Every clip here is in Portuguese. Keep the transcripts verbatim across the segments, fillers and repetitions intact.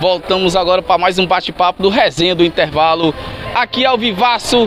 Voltamos agora para mais um bate-papo do Resenha do Intervalo. Aqui ao vivaço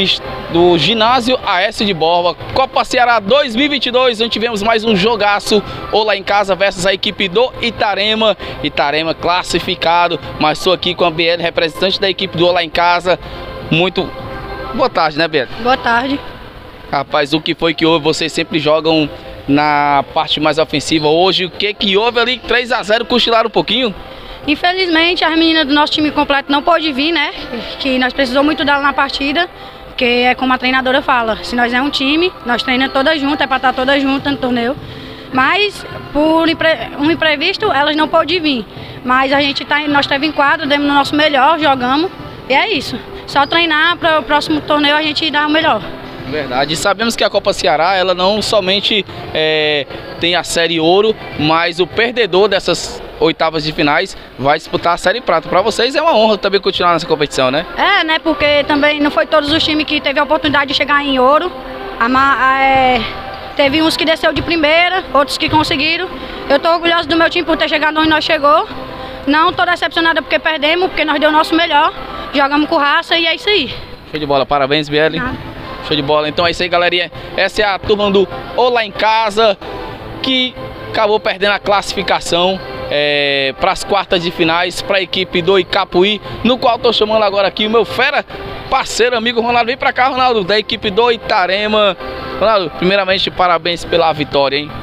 do ginásio A S de Borba, Copa Ceará dois mil e vinte e dois, onde tivemos mais um jogaço, Olá em Casa versus a equipe do Itarema. Itarema classificado, mas estou aqui com a B L, representante da equipe do Olá em Casa. Muito boa tarde, né, B L? Boa tarde. Rapaz, o que foi que houve? Vocês sempre jogam na parte mais ofensiva. Hoje, o que que houve ali? três a zero, cochilaram um pouquinho? Infelizmente, as meninas do nosso time completo não pôde vir, né? Que nós precisamos muito dela na partida. Porque é como a treinadora fala, se nós é um time, nós treinamos todas juntas, é para estar todas juntas no torneio. Mas, por um imprevisto, elas não podem vir. Mas a gente tá, nós estávamos em quadro, demos o nosso melhor, jogamos. E é isso. Só treinar para o próximo torneio a gente dar o melhor. Verdade. E sabemos que a Copa Ceará, ela não somente é, tem a Série Ouro, mas o perdedor dessas oitavas de finais vai disputar a Série Prata. Para vocês é uma honra também continuar nessa competição, né? É, né? Porque também não foi todos os times que teve a oportunidade de chegar em ouro. A, a, é, teve uns que desceu de primeira, outros que conseguiram. Eu tô orgulhosa do meu time por ter chegado onde nós chegou. Não tô decepcionada porque perdemos, porque nós deu o nosso melhor. Jogamos com raça e é isso aí. Show de bola. Parabéns, B L. Ah. Show de bola. Então é isso aí, galerinha. Essa é a turma do Olá em Casa, que acabou perdendo a classificação é, para as quartas de finais, para a equipe do Icapuí, no qual estou chamando agora aqui o meu fera parceiro, amigo Ronaldo. Vem para cá, Ronaldo, da equipe do Itarema. Ronaldo, primeiramente, parabéns pela vitória, hein?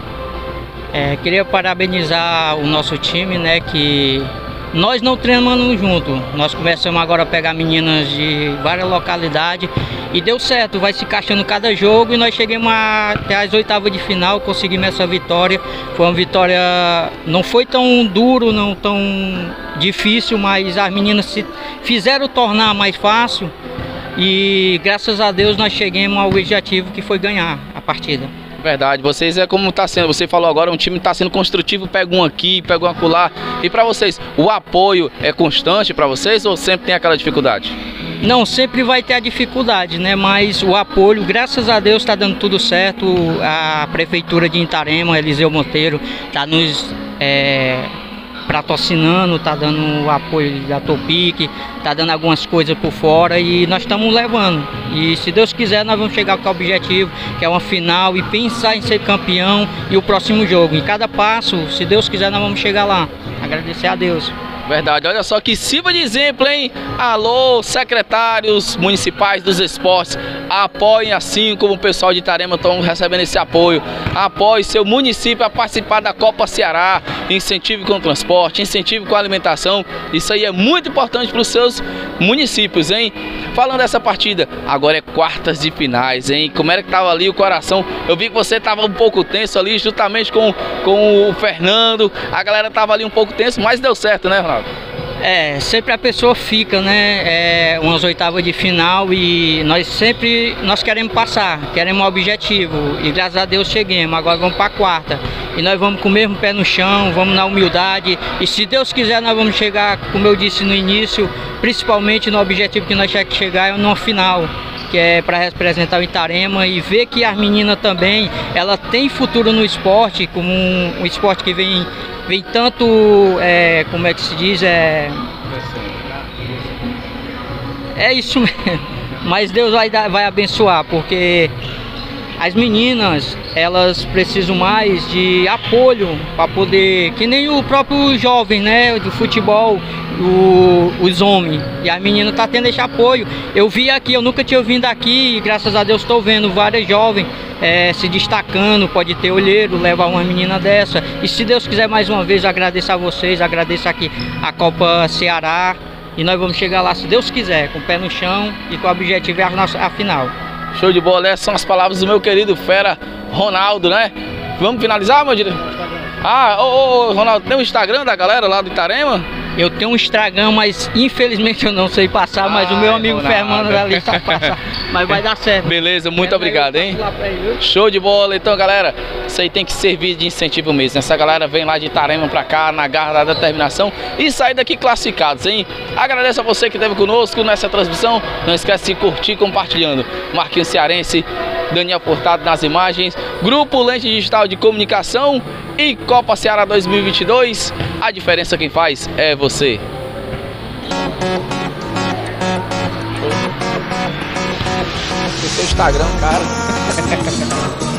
É, queria parabenizar o nosso time, né, que nós não treinamos junto. Nós começamos agora a pegar meninas de várias localidades e deu certo, vai se encaixando cada jogo e nós chegamos até as oitavas de final, conseguimos essa vitória. Foi uma vitória, não foi tão duro, não tão difícil, mas as meninas se fizeram tornar mais fácil e graças a Deus nós chegamos ao objetivo que foi ganhar a partida. Verdade, vocês é como está sendo, você falou agora, um time está sendo construtivo, pega um aqui, pega um acolá. E para vocês, o apoio é constante para vocês ou sempre tem aquela dificuldade? Não, sempre vai ter a dificuldade, né? Mas o apoio, graças a Deus, está dando tudo certo. A Prefeitura de Itarema, Eliseu Monteiro, está nos é, patrocinando, está dando o apoio da Topic, está dando algumas coisas por fora e nós estamos levando. E se Deus quiser, nós vamos chegar com o objetivo, que é uma final, e pensar em ser campeão e o próximo jogo. Em cada passo, se Deus quiser, nós vamos chegar lá. Agradecer a Deus. Verdade, olha só que sirva de exemplo, hein? Alô, secretários municipais dos esportes, apoiem assim como o pessoal de Itarema estão recebendo esse apoio. Apoie seu município a participar da Copa Ceará, incentive com o transporte, incentive com a alimentação. Isso aí é muito importante para os seus municípios, hein? Falando dessa partida, agora é quartas de finais, hein? Como era que tava ali o coração? Eu vi que você tava um pouco tenso ali, juntamente com, com o Fernando. A galera tava ali um pouco tenso, mas deu certo, né, Ronaldo? É, sempre a pessoa fica, né, é, umas oitavas de final e nós sempre, nós queremos passar, queremos um objetivo e graças a Deus cheguemos, agora vamos para a quarta e nós vamos com o mesmo pé no chão, vamos na humildade e se Deus quiser nós vamos chegar, como eu disse no início, principalmente no objetivo que nós temos que chegar é no final, que é para representar o Itarema e ver que as meninas também, ela tem futuro no esporte, como um, um esporte que vem Vem tanto, é, como é que se diz, é, é isso mesmo, mas Deus vai, dar, vai abençoar, porque as meninas, elas precisam mais de apoio para poder, que nem o próprio jovem, né, do futebol, o, os homens, e a menina está tendo esse apoio. Eu vi aqui, eu nunca tinha vindo aqui e graças a Deus estou vendo várias jovens é, se destacando, pode ter olheiro, levar uma menina dessa. E se Deus quiser mais uma vez, agradeço a vocês, agradeço aqui a Copa Ceará e nós vamos chegar lá, se Deus quiser, com o pé no chão e com o objetivo é a, nossa, a final. Show de bola, essas são as palavras do meu querido fera Ronaldo, né? Vamos finalizar, meu diretor? Ah, ô, ô, Ronaldo, tem um Instagram da galera lá do Itarema? Eu tenho um Instagram, mas infelizmente eu não sei passar, mas Ai, o meu amigo Fernando ali está passando, mas vai dar certo. Beleza, muito obrigado, hein? Show de bola. Então, galera, isso aí tem que servir de incentivo mesmo. Essa galera vem lá de Itarema pra cá, na garra da determinação e sai daqui classificados, hein? Agradeço a você que esteve conosco nessa transmissão. Não esquece de curtir compartilhando. Marquinhos Cearense, Daniel Furtado nas imagens, Grupo Lente Digital de Comunicação e Copa Ceará dois mil e vinte e dois. A diferença quem faz é você. seu Instagram, cara.